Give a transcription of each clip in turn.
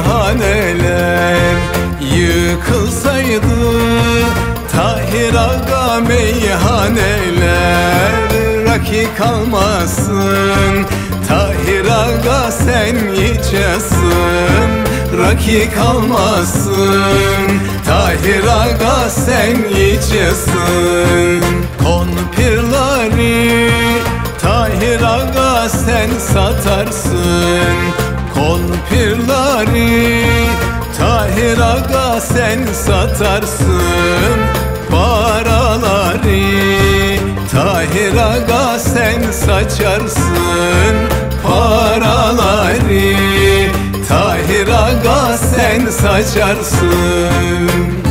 meyhaneler yıkılsaydı, Tahir Aga meyhaneler rakı kalmasın. Tahir Aga sen içesin, rakı kalmasın. Tahir Aga sen içesin. Konpirleri Tahir Aga sen satarsın. Konpirleri Tahir Aga sen satarsın. Paraları Tahir Aga sen saçarsın. Paraları Tahir Aga sen saçarsın.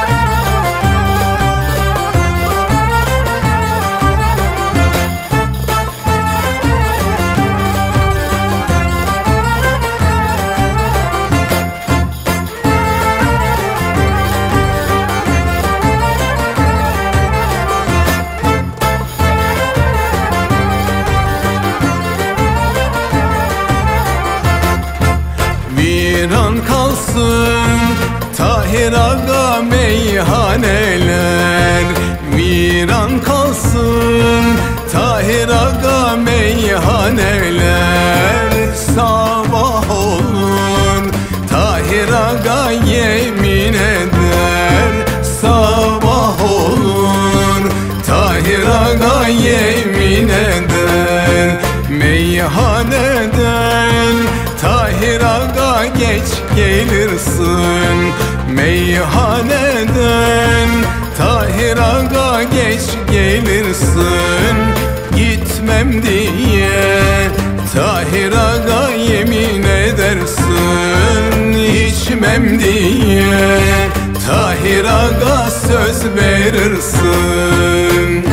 Viran kalsın Tahir Aga meyhaneler, viran kalsın Tahir Aga meyhaneler. Sabah olur Tahir Aga yemin eder. Sabah olur Tahir Aga yemin eder. Meyhaneden Tahir Aga geç gelirsin. Meyhaneden Tahir Aga geç gelirsin. Gitmem diye Tahir Aga yemin edersin. İçmem diye Tahir Aga söz verirsin.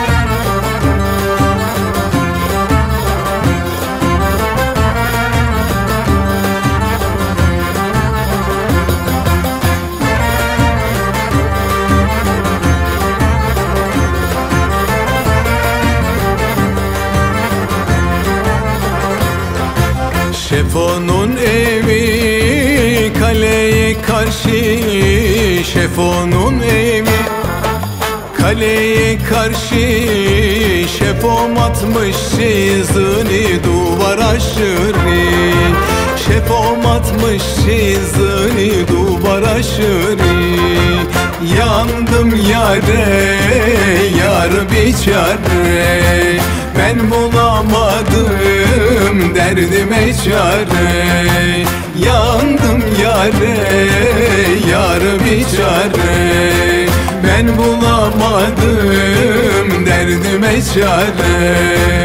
Şefonun evi kaleye karşı, Şefonun evi kaleye karşı. Şefom atmış çizini duvar aşırı. Şefom atmış çizini duvar aşırı. Yandım yare, yar biçare. Ben bulamadım derdime çare. Yandım yare, yar biçare. Ben bulamadım derdime çare.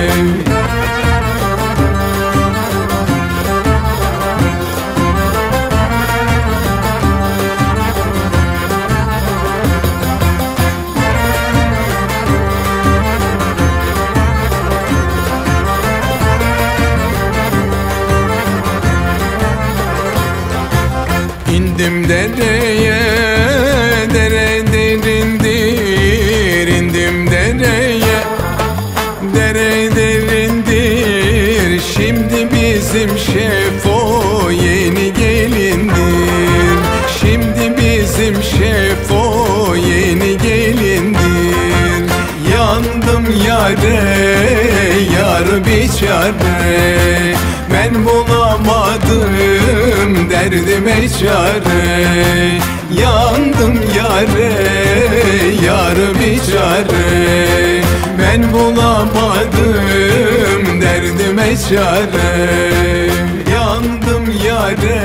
İndim dereye, dere derindir. İndim dereye, dere derindir. Şimdi bizim Şefo yeni gelindir. Şimdi bizim Şefo yeni gelindir. Yandım yare, yar biçare. Ben bulamadım derdime çare. Yandım yare, yar biçare. Ben bulamadım derdime çare. Yandım yare,